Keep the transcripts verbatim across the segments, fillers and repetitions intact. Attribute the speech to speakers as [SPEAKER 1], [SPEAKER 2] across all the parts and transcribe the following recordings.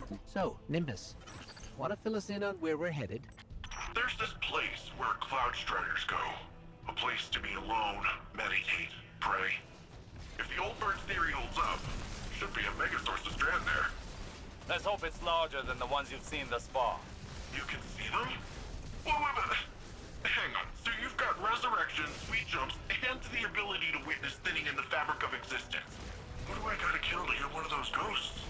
[SPEAKER 1] So, Nimbus, want to fill us in on where we're headed?
[SPEAKER 2] There's this place where Cloud Striders go. A place to be alone, meditate, pray. If the old bird's theory holds up, should be a megasource of Strand there.
[SPEAKER 3] Let's hope it's larger than the ones you've seen thus far.
[SPEAKER 2] You can see them? Wait, wait, wait. Hang on. So you've got resurrection, sweet jumps, and the ability to witness thinning in the fabric of existence. What do I gotta kill to hear one of those ghosts?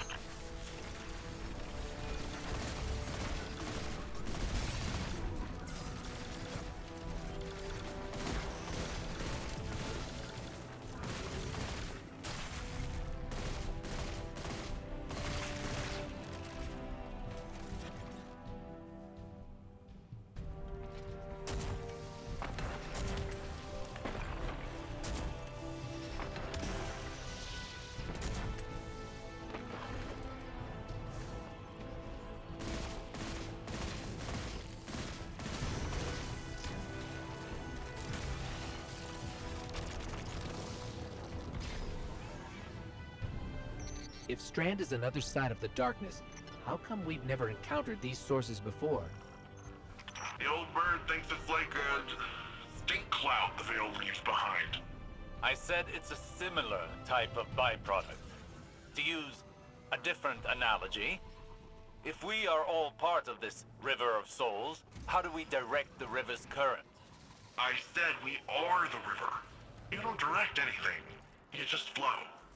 [SPEAKER 1] If Strand is another side of the darkness, how come we've never encountered these sources before?
[SPEAKER 2] The old bird thinks it's like a stink cloud the veil leaves behind.
[SPEAKER 3] I said it's a similar type of byproduct. To use a different analogy, if we are all part of this river of souls, how do we direct the river's current?
[SPEAKER 2] I said we are the river. You don't direct anything. You just flow.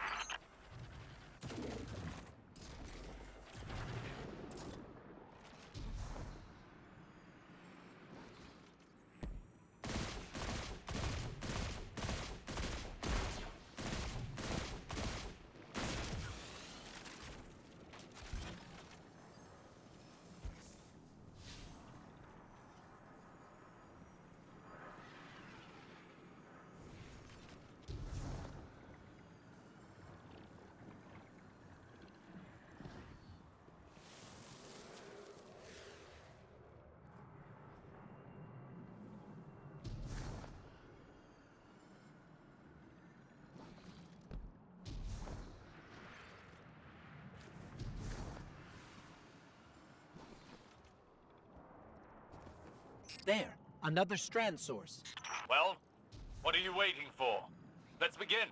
[SPEAKER 1] There, another Strand source.
[SPEAKER 3] Well, what are you waiting for? Let's begin.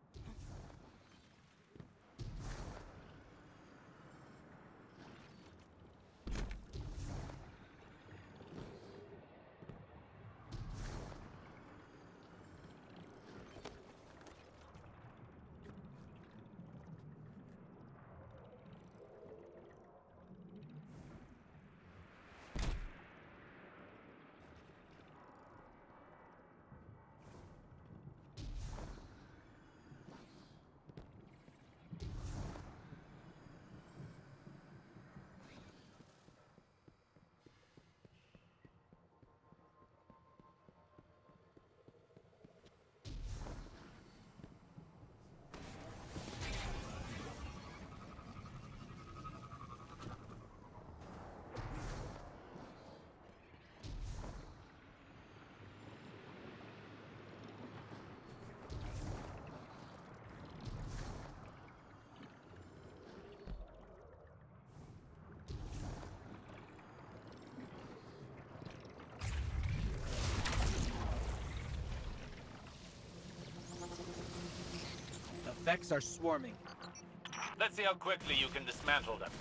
[SPEAKER 1] Vex are swarming.
[SPEAKER 3] Let's see how quickly you can dismantle them.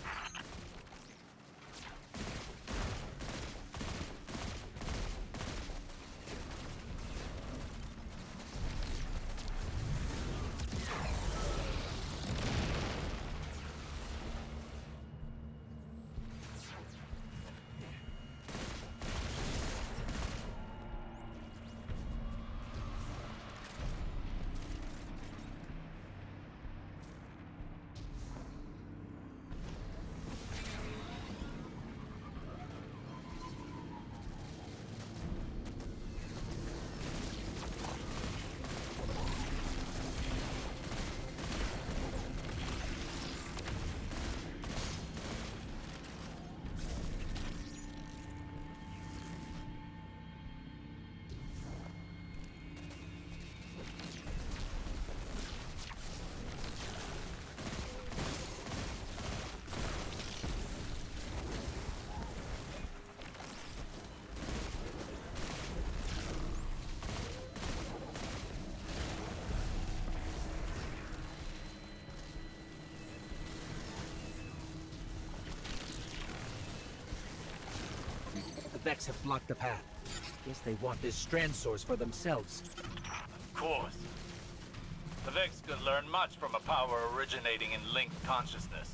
[SPEAKER 1] Vex have blocked the path. Guess they want this strand source for themselves.
[SPEAKER 3] Of course. The Vex could learn much from a power originating in linked consciousness.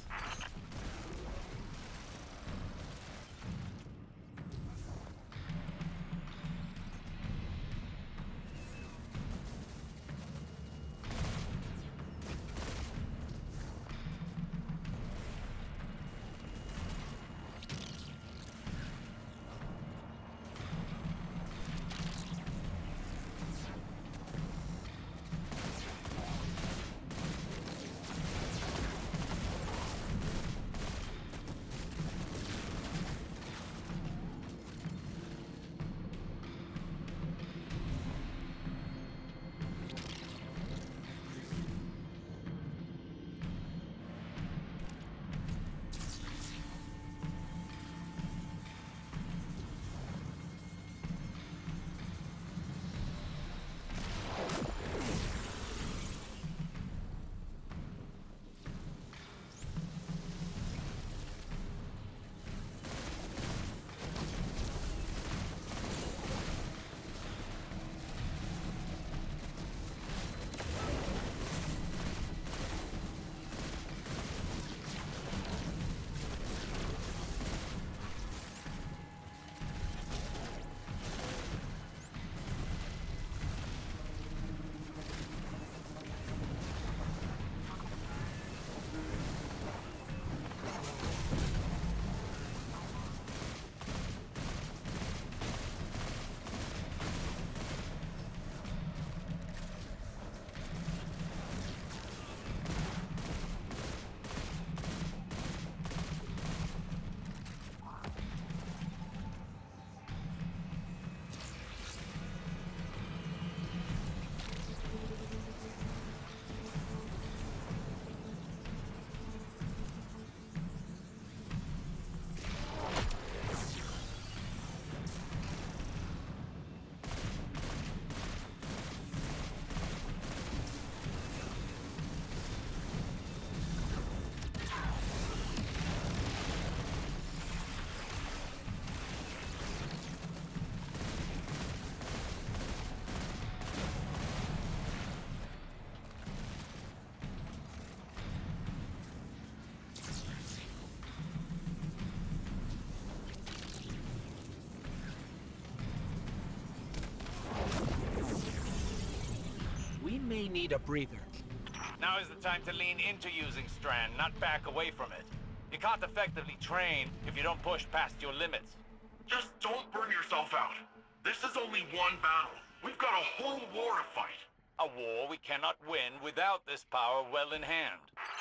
[SPEAKER 1] May need a breather.
[SPEAKER 3] Now is the time to lean into using Strand, not back away from it. You can't effectively train if you don't push past your limits.
[SPEAKER 2] Just don't burn yourself out. This is only one battle. We've got a whole war to fight.
[SPEAKER 3] A war we cannot win without this power well in hand.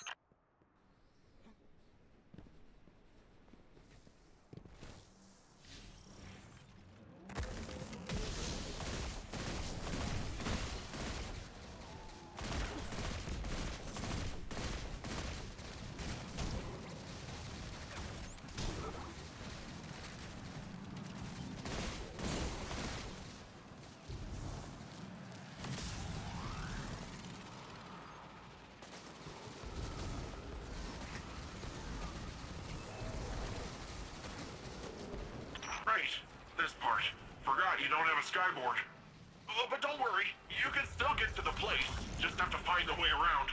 [SPEAKER 2] Right, this part. Forgot you don't have a skyboard. Oh, but don't worry, you can still get to the place. Just have to find a way around.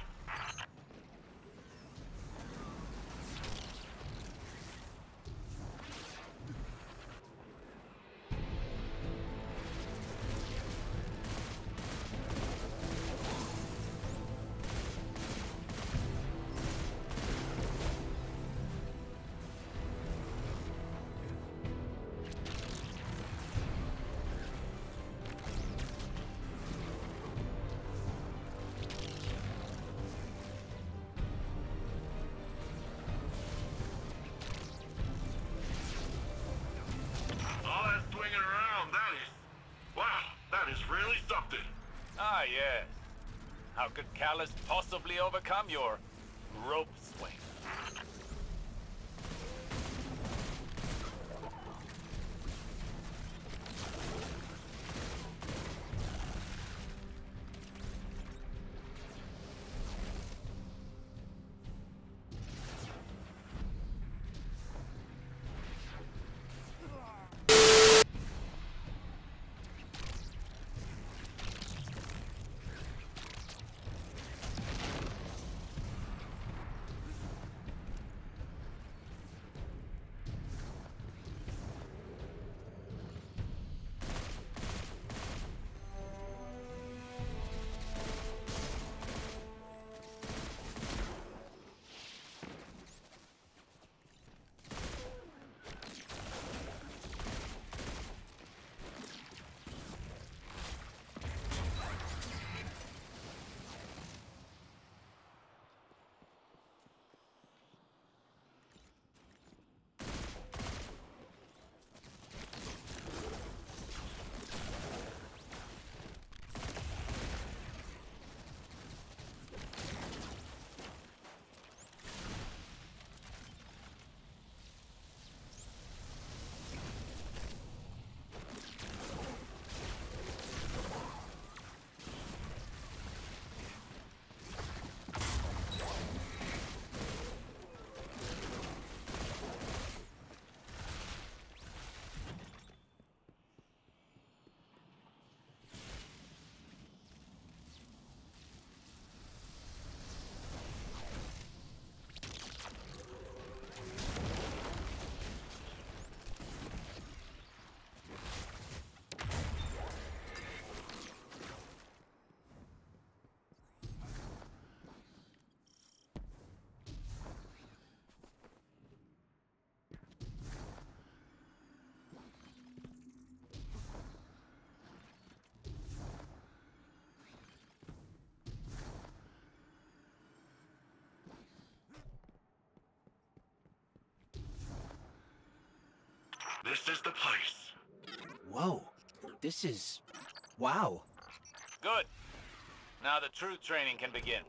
[SPEAKER 3] Ah, yes. How could Callus possibly overcome your rope swing?
[SPEAKER 2] This is the place.
[SPEAKER 1] Whoa. This is... wow.
[SPEAKER 3] Good. Now the true training can begin.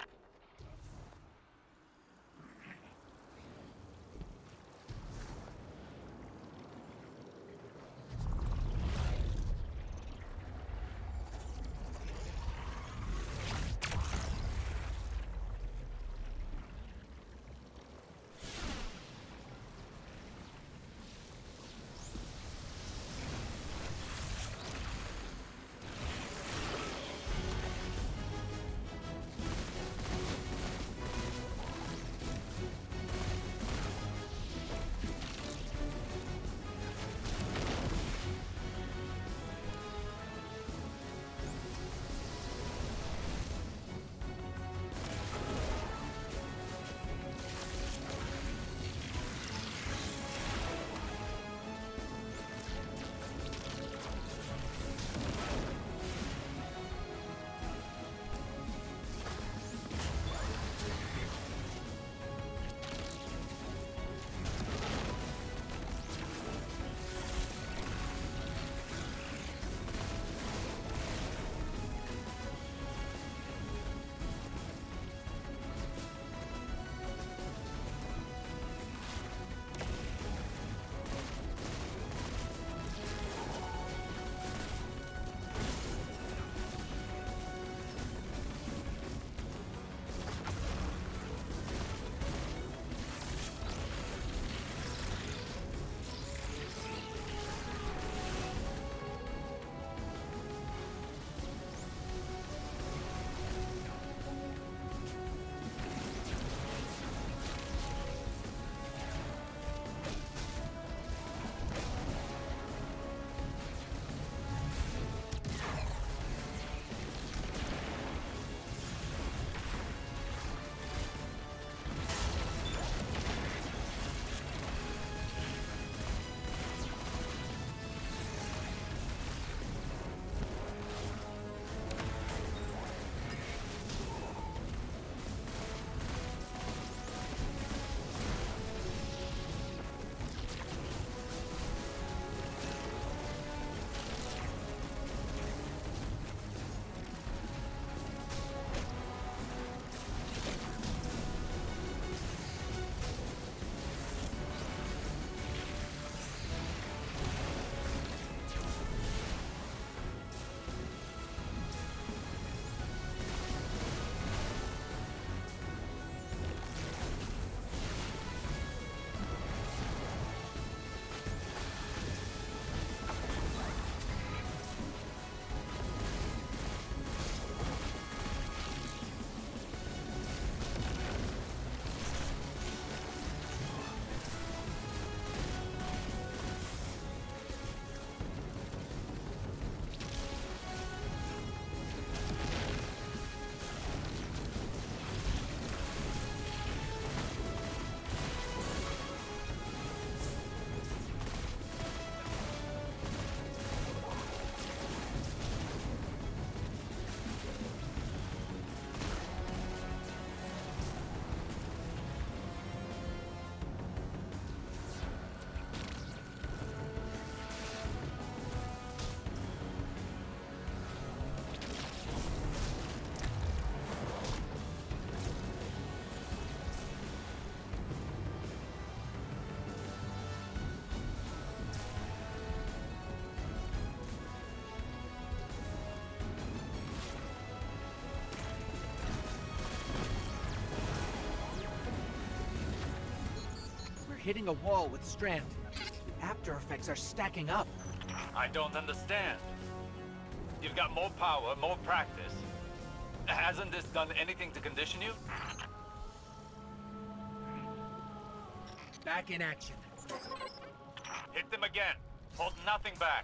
[SPEAKER 1] Hitting a wall with Strand. The after effects are stacking up.
[SPEAKER 3] I don't understand. You've got more power, more practice. Hasn't this done anything to condition you?
[SPEAKER 1] Back in action.
[SPEAKER 3] Hit them again. Hold nothing back.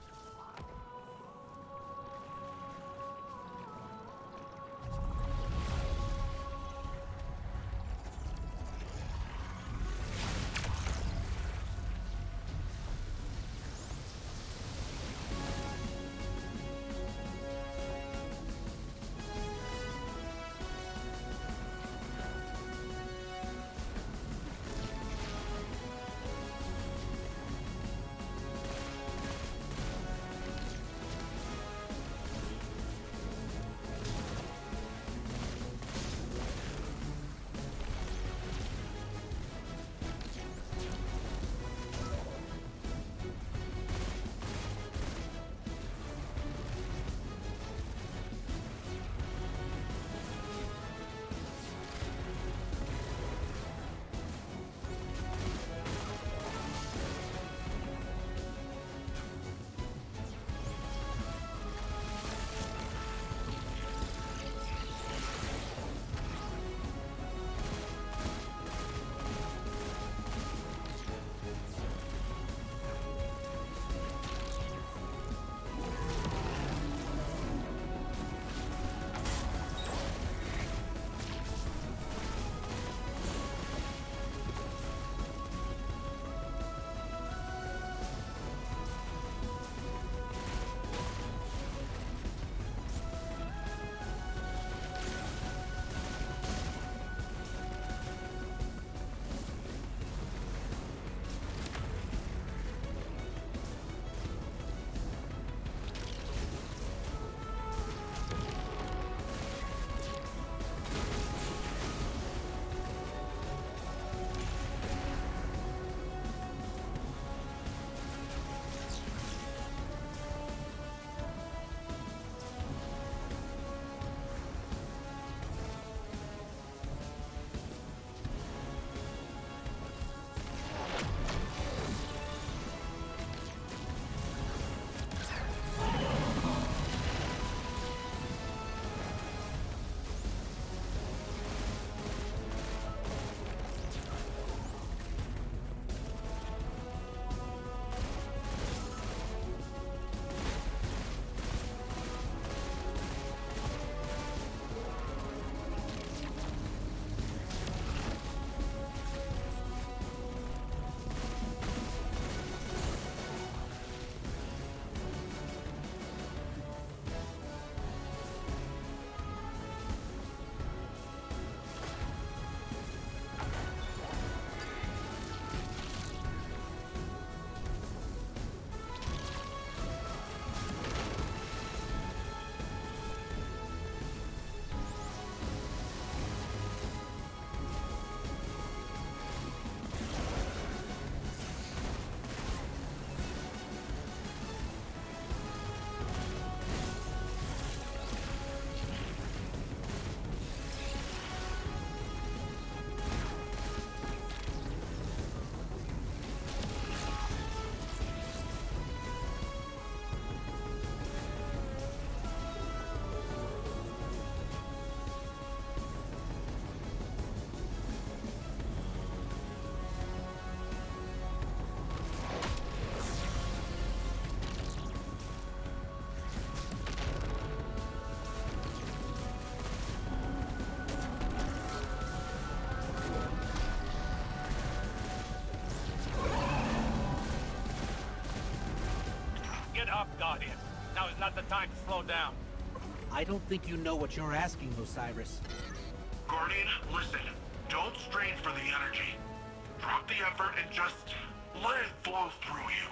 [SPEAKER 3] up, Guardian. Now is not the time to slow down.
[SPEAKER 1] I don't think you know what you're asking, Osiris.
[SPEAKER 2] Guardian, listen. Don't strain for the energy. Drop the effort and just let it flow through you.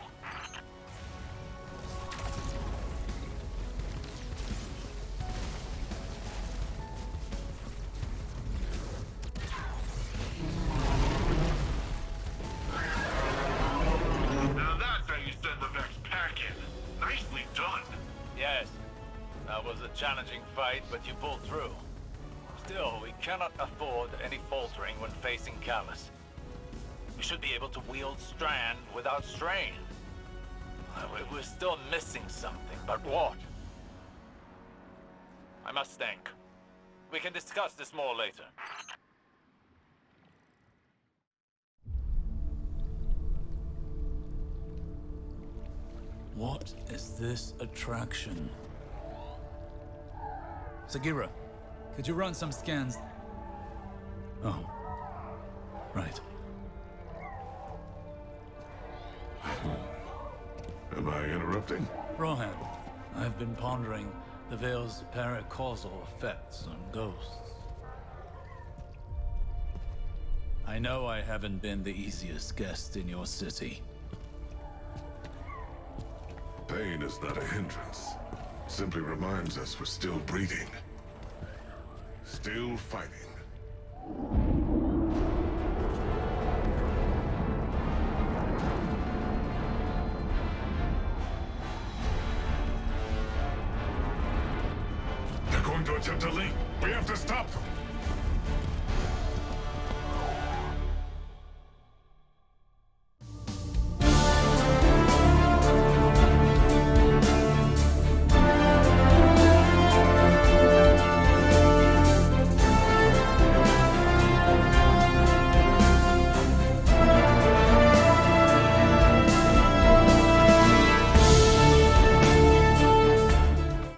[SPEAKER 2] Now that's how you send the Vex packing. Nicely done.
[SPEAKER 3] Yes, that was a challenging fight, but you pulled through. Still, we cannot afford any faltering when facing Callus. We should be able to wield Strand without strain. Uh, we- We're still missing something, but what? I must think. We can discuss this more later.
[SPEAKER 4] What is this attraction? Sagira, could you run some scans? Oh. Right.
[SPEAKER 2] Am I interrupting?
[SPEAKER 4] Rohan, I've been pondering the Veil's paracausal effects on ghosts. I know I haven't been the easiest guest in your city.
[SPEAKER 2] Pain is not a hindrance. Simply reminds us we're still breathing. Still fighting. They're going to attempt to leap. We have to stop them.